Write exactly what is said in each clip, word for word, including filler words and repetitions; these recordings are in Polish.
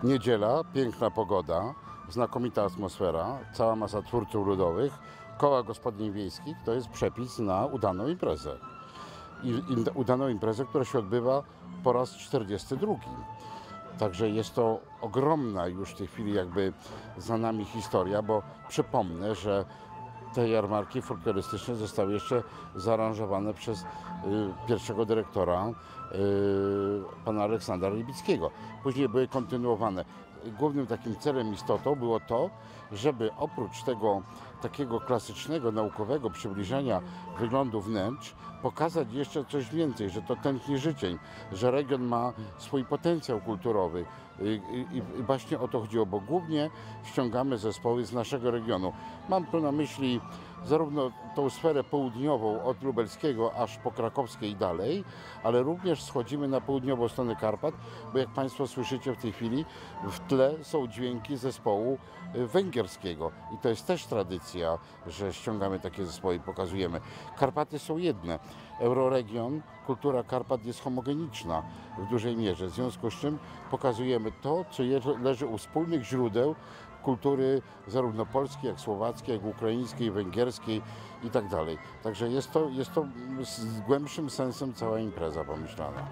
Niedziela, piękna pogoda, znakomita atmosfera, cała masa twórców ludowych, koła gospodyń wiejskich to jest przepis na udaną imprezę. I, i udaną imprezę, która się odbywa po raz czterdziesty drugi. Także jest to ogromna już w tej chwili jakby za nami historia, bo przypomnę, że te jarmarki folklorystyczne zostały jeszcze zaaranżowane przez y, pierwszego dyrektora, y, pana Aleksandra Rybickiego. Później były kontynuowane. Głównym takim celem, istotą było to, żeby oprócz tego takiego klasycznego, naukowego przybliżenia wyglądu wnętrz, pokazać jeszcze coś więcej, że to tętni życień, że region ma swój potencjał kulturowy. I, i, i właśnie o to chodziło, bo głównie ściągamy zespoły z naszego regionu. Mam tu na myśli zarówno tą sferę południową od lubelskiego aż po krakowskie i dalej, ale również schodzimy na południową stronę Karpat, bo jak Państwo słyszycie w tej chwili, w tle są dźwięki zespołu węgierskiego i to jest też tradycja, że ściągamy takie zespoły i pokazujemy. Karpaty są jedne. Euroregion, kultura Karpat jest homogeniczna w dużej mierze, w związku z czym pokazujemy to, co leży u wspólnych źródeł kultury zarówno polskiej, jak słowackiej, jak ukraińskiej, węgierskiej i tak dalej. Także jest to, jest to z głębszym sensem cała impreza pomyślana.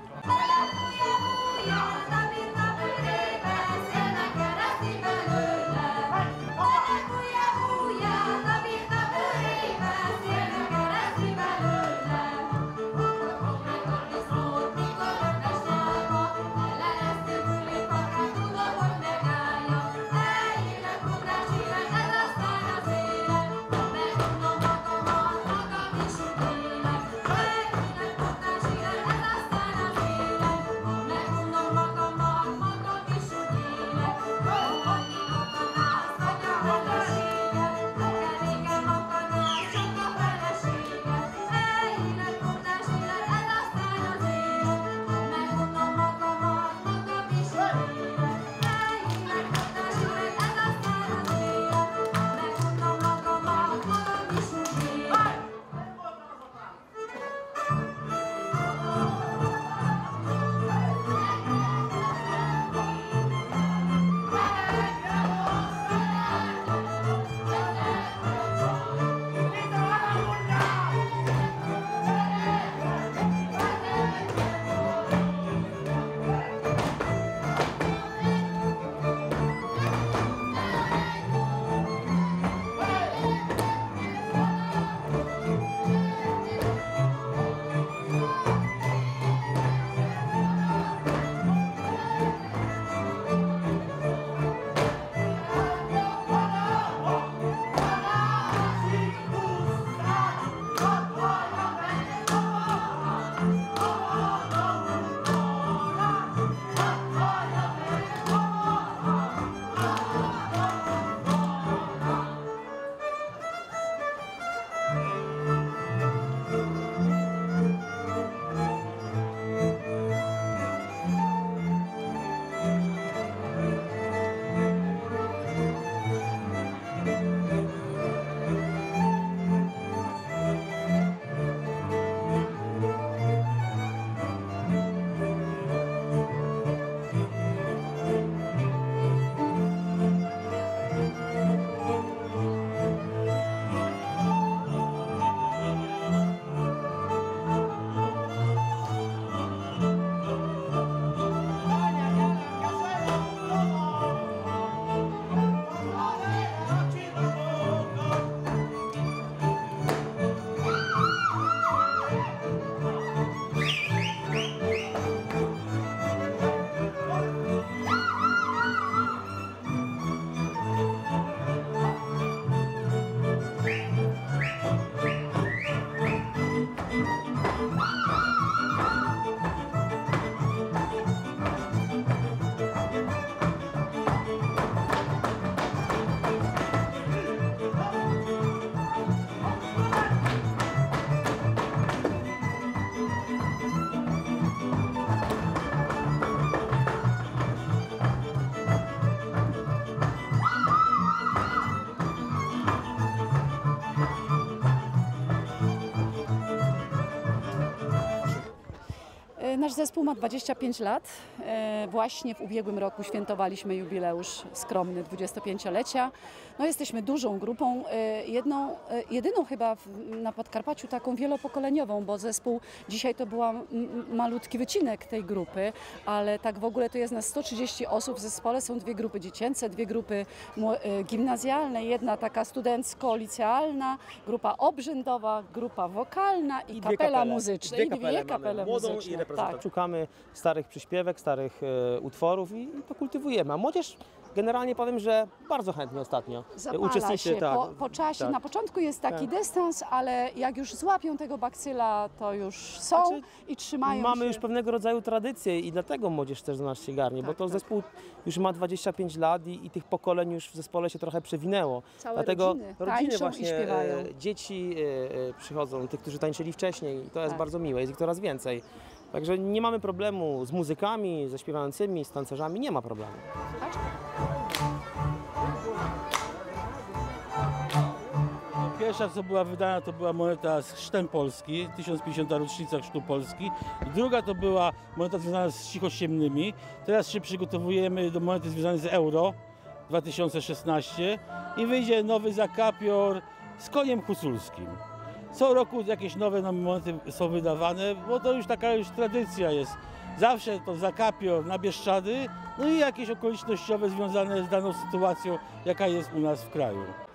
Nasz zespół ma dwadzieścia pięć lat. Właśnie w ubiegłym roku świętowaliśmy jubileusz skromny dwudziestopięciolecia. No, jesteśmy dużą grupą, jedną, jedyną chyba na Podkarpaciu taką wielopokoleniową, bo zespół dzisiaj to była malutki wycinek tej grupy, ale tak w ogóle to jest nas sto trzydzieści osób w zespole. Są dwie grupy dziecięce, dwie grupy gimnazjalne, jedna taka studencko-licealna, grupa obrzędowa, grupa wokalna i, I kapela kapele. muzyczna. Dwie I kapele, dwie kapele młodą muzyczne. i reprezentacyjną. Tak. Szukamy starych przyśpiewek, starych e, utworów i, i to kultywujemy. A młodzież generalnie powiem, że bardzo chętnie ostatnio Zapala uczestniczy. się Tak, po, po czasie. tak. Na początku jest taki Tak. dystans, ale jak już złapią tego bakcyla, to już są Znaczy, i trzymają Mamy się. już pewnego rodzaju tradycję i dlatego młodzież też do nas się garnie, bo Tak, to tak. zespół już ma dwadzieścia pięć lat i, i tych pokoleń już w zespole się trochę przewinęło. Całe Dlatego rodziny tańczą i właśnie, śpiewają. e, dzieci e, e, przychodzą, tych, którzy tańczyli wcześniej i to jest Tak. bardzo miłe, jest ich coraz więcej. Także nie mamy problemu z muzykami, ze śpiewającymi, z tancerzami, nie ma problemu. Pierwsza, co była wydana, to była moneta z chrztem Polski, tysiąc pięćdziesiąta rocznica chrztu Polski. Druga to była moneta związana z cichosiemnymi. Teraz się przygotowujemy do monety związanej z Euro dwa tysiące szesnaście i wyjdzie nowy zakapior z koniem huculskim. Co roku jakieś nowe nam monety są wydawane, bo to już taka już tradycja jest. Zawsze to zakapior na Bieszczady, no i jakieś okolicznościowe związane z daną sytuacją, jaka jest u nas w kraju.